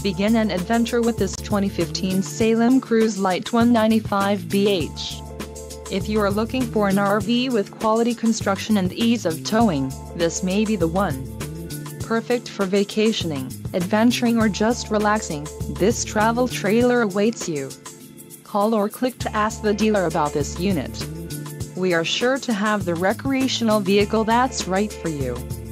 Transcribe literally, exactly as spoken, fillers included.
Begin an adventure with this twenty fifteen Salem Cruise LITE one ninety-five B H. If you are looking for an R V with quality construction and ease of towing, this may be the one. Perfect for vacationing, adventuring or just relaxing, this travel trailer awaits you. Call or click to ask the dealer about this unit. We are sure to have the recreational vehicle that's right for you.